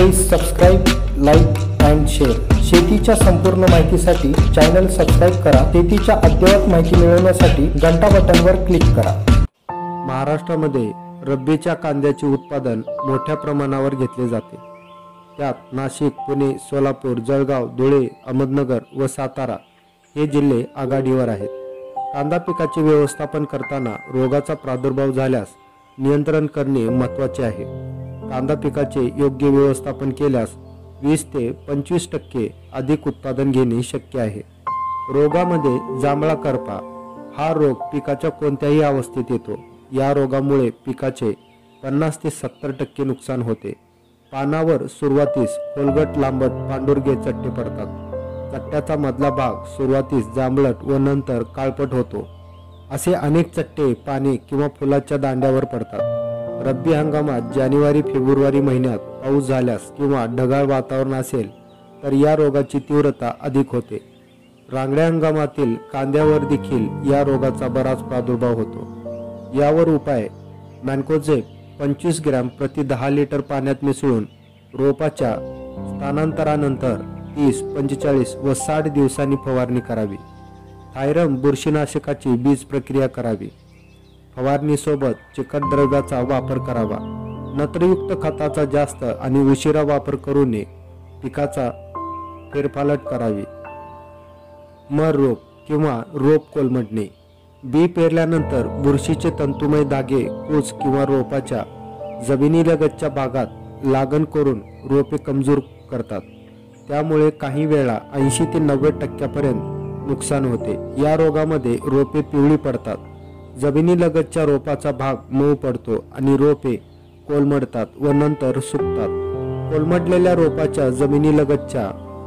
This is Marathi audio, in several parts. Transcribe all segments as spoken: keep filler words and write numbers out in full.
Please subscribe, like and share. शेतीच्या संपूर्ण माहितीसाठी चॅनल सबस्क्राईब करा। शेतीच्या अद्ययावत माहिती मिळवण्यासाठी घंटा बटनवर क्लिक करा। महाराष्ट्रामध्ये रब्बीच्या कांद्याचे उत्पादन मोठ्या प्रमाणावर घेतले जाते। त्यात नाशिक, पुणे, सोलापूर, जळगाव, धुळे, अहमदनगर व सातारा हे जिल्हे आघाडीवर आहेत। कांदा पिकाचे व्यवस्थापन करताना रोगाचा प्रादुर्भाव झाल्यास नियंत्रण करणे महत्त्वाचे आहे। कांदा पिकाचे योग्य व्यवस्थापन केल्यास वीस ते पंचवीस टक्के अधिक उत्पादन घेणे शक्य आहे। रोगामध्ये जांभळा करपा हा रोग पिकाच्या कोणत्याही अवस्थेत येतो। या रोगामुळे पिकाचे पन्नास ते सत्तर टक्के नुकसान होते। पानावर सुरुवातीस खोलगट लांबट पांढुरगे चट्टे पडतात। चट्ट्याचा मधला भाग सुरुवातीस जांभळट व नंतर काळपट होतो। असे अनेक चट्टे पाने किंवा फुलाच्या दांड्यावर पडतात। रब्बी हंगामात जानेवारी फेब्रुवारी महिन्यात पाऊस झाल्यास किंवा ढगाळ वातावरण असेल तर या रोगाची तीव्रता अधिक होते। रांगड्या हंगामातील कांद्यावर देखील या रोगाचा बराच प्रादुर्भाव होतो। यावर उपाय मॅन्कोझेब पंचवीस ग्रॅम प्रति दहा लिटर पाण्यात मिसळून रोपाच्या स्थानांतरानंतर तीस, पंचेचाळीस व साठ दिवसांनी फवारणी करावी। थायरम बुरशीनाशकाची बीज प्रक्रिया करावी। फवारणीसोबत चिकट द्रव्याचा वापर करावा। नत्रयुक्त खताचा जास्त आणि उशिरा वापर करू नये। पिकाचा फेरफालट करावी। मर रोग किंवा रोप कोलमडणे बी पेरल्यानंतर बुरशीचे तंतुमय धागे कूच किंवा रोपाच्या जमिनीलगतच्या भागात लागण करून रोपे कमजोर करतात। त्यामुळे काही वेळा ऐंशी ते नव्वद टक्क्यापर्यंत नुकसान होते। या रोगामध्ये रोपे पिवळी पडतात, जमिनीलगतच्या रोपाचा भाग मऊ पडतो आणि रोपे कोलमडतात व नंतर सुकतात। कोलमडलेल्या रोपाच्या जमिनीलगतच्या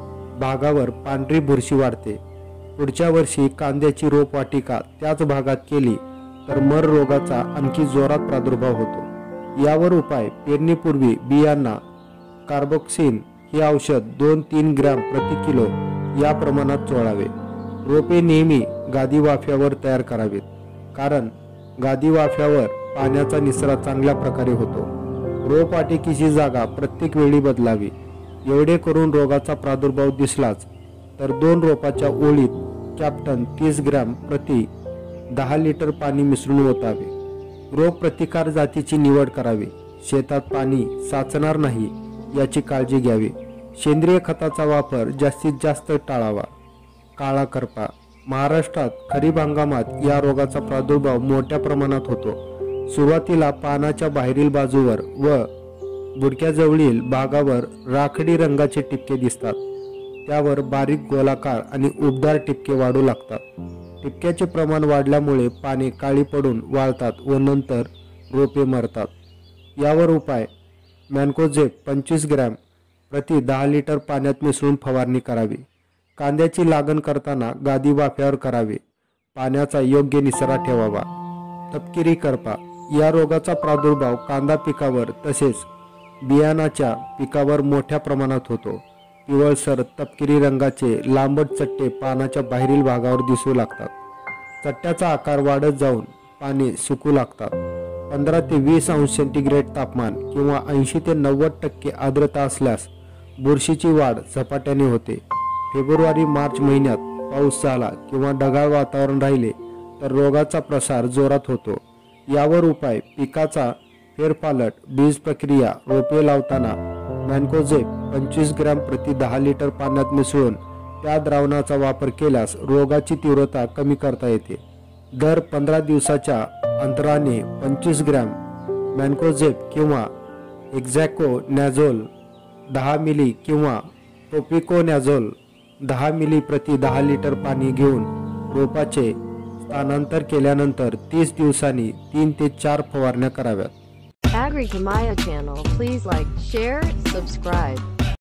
भागावर पांढरी बुरशी वाढते। पुढच्या वर्षी कांद्याची रोपवाटिका त्याच भागात केली तर मर रोगाचा आणखी जोरात प्रादुर्भाव होतो। यावर उपाय पेरणीपूर्वी बियांना कार्बोक्सिन हे औषध दोन तीन ग्रॅम प्रति किलो या प्रमाणात चोळावे। रोपे नेहमी गादी वाफ्यावर तयार करावेत, कारण गादी वाफ्यावर पाण्याचा निचरा चांगल्या प्रकारे होतो। रोपवाटिकेची जागा प्रत्येक वेळी बदलावी। एवढे करून रोगाचा प्रादुर्भाव दिसलाच तर दोन रोपाच्या ओळीत कॅप्टन तीस ग्रॅम प्रति दहा लिटर पाणी मिसळून ओतावे। रोग प्रतिकार जातीची निवड करावी। शेतात पाणी साचणार नाही याची काळजी घ्यावी। सेंद्रिय खताचा वापर जास्तीत जास्त टाळावा। काळा करपा महाराष्ट्रात खरीप हंगामात या रोगाचा प्रादुर्भाव मोठ्या प्रमाणात होतो। सुरुवातीला पानाच्या बाहेरील बाजूवर व बुडक्याजवळील भागावर राखडी रंगाचे टिपके दिसतात। त्यावर बारीक गोलाकार आणि उबदार टिपके वाढू लागतात। टिपक्याचे प्रमाण वाढल्यामुळे पाने काळी पडून वाळतात व नंतर रोपे मरतात। यावर उपाय मॅन्कोझेब पंचवीस ग्रॅम प्रति दहा लिटर पाण्यात मिसळून फवारणी करावी। कांद्याची लागण करताना गादी वाफ्यावर करावे। पाण्याचा योग्य निचरा ठेवावा। तपकिरी करपा या रोगाचा प्रादुर्भाव कांदा पिकावर तसेच बियाणाच्या पिकावर मोठ्या प्रमाणात होतो। पिवळसर तपकिरी रंगाचे लांबट चट्टे पानाच्या बाहेरील भागावर दिसू लागतात। चट्ट्याचा आकार वाढत जाऊन पाने सुकू लागतात। पंधरा ते वीस अंश सेंटीग्रेड तापमान किंवा ऐंशी ते नव्वद टक्के आर्द्रता असल्यास बुरशीची वाढ झपाट्याने होते। फेब्रुवारी मार्च महिन्यात पाऊस झाला किंवा ढगाळ वातावरण राहिले तर रोगाचा प्रसार जोरात होतो। यावर उपाय पिकाचा फेरफालट, बीज प्रक्रिया, रोपे लावताना मॅन्कोझेब पंचवीस ग्रॅम प्रति दहा लिटर पाण्यात मिसळून त्या द्रावणाचा वापर केल्यास रोगाची तीव्रता कमी करता येते। दर पंधरा दिवसाच्या अंतराने पंचवीस ग्रॅम मॅन्कोझेब किंवा एक्झॅकोनॅझोल दहा मिली किंवा प्रोपिकोनॅझोल दहा मिली प्रति दहा लिटर पाणी घेऊन रोपाचे स्थानांतर केल्यानंतर तीस दिवसांनी तीन ते चार फवारण्या कराव्यात। Agri Kamaya channel, please like, share, subscribe.